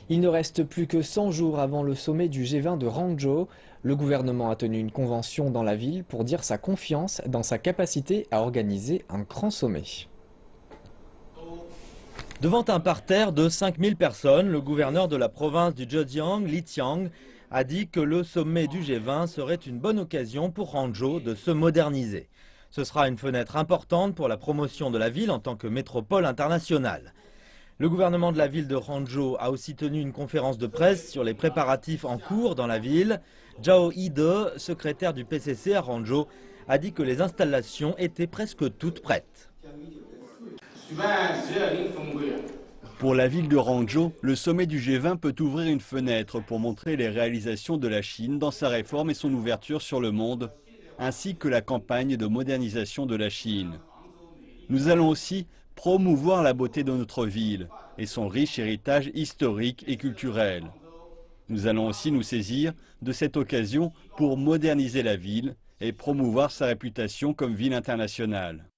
Il ne reste plus que 100 jours avant le sommet du G20 de Hangzhou. Le gouvernement a tenu une convention dans la ville pour dire sa confiance dans sa capacité à organiser un grand sommet. Devant un parterre de 5000 personnes, le gouverneur de la province du Zhejiang, Li Qiang, a dit que le sommet du G20 serait une bonne occasion pour Hangzhou de se moderniser. Ce sera une fenêtre importante pour la promotion de la ville en tant que métropole internationale. Le gouvernement de la ville de Hangzhou a aussi tenu une conférence de presse sur les préparatifs en cours dans la ville. Zhao Yide, secrétaire du PCC à Hangzhou, a dit que les installations étaient presque toutes prêtes. Pour la ville de Hangzhou, le sommet du G20 peut ouvrir une fenêtre pour montrer les réalisations de la Chine dans sa réforme et son ouverture sur le monde, ainsi que la campagne de modernisation de la Chine. Nous allons aussi promouvoir la beauté de notre ville et son riche héritage historique et culturel. Nous allons aussi nous saisir de cette occasion pour moderniser la ville et promouvoir sa réputation comme ville internationale.